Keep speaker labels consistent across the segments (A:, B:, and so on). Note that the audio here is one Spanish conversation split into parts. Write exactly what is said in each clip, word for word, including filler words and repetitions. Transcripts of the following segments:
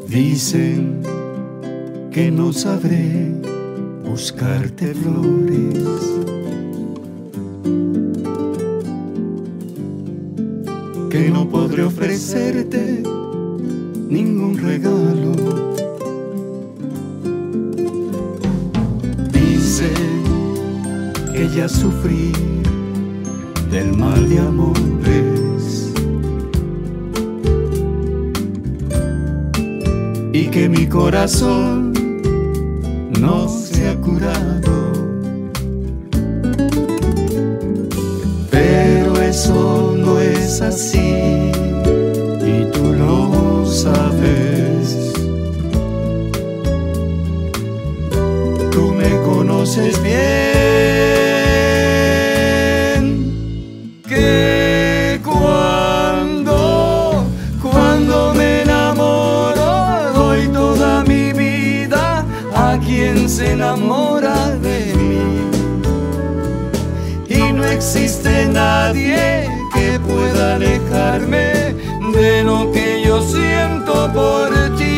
A: Dicen que no sabré buscarte flores, que no podré ofrecerte ningún regalo. Dicen que ya sufrí del mal de amores y que mi corazón no se ha curado, pero eso no es así y tú lo sabes. Tú me conoces bien, que cuando, cuando me enamoro doy toda mi vida a quien se enamora de mí, y no existe nadie que pueda alejarme de lo que yo siento por ti.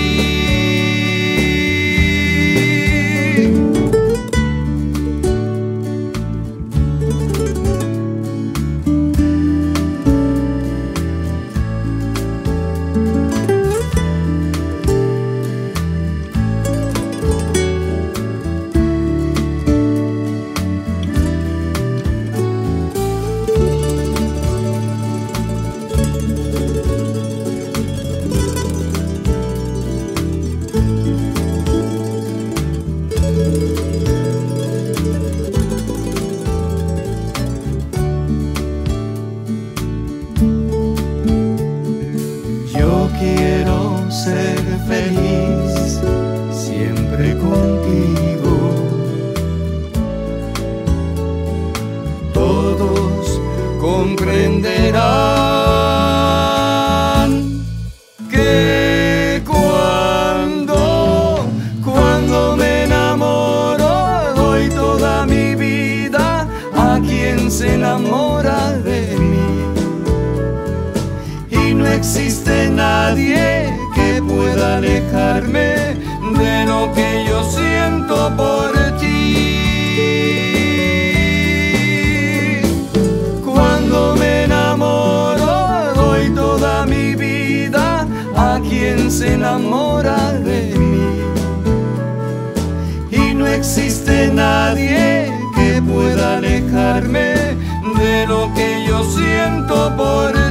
A: Quiero ser feliz siempre contigo. Todos comprenderán que cuando, cuando me enamoro doy toda mi vida a quien se enamora de mí. No existe nadie que pueda alejarme de lo que yo siento por ti. Cuando me enamoro doy toda mi vida a quien se enamora de mí, y no existe nadie que pueda alejarme de lo que yo siento por ti.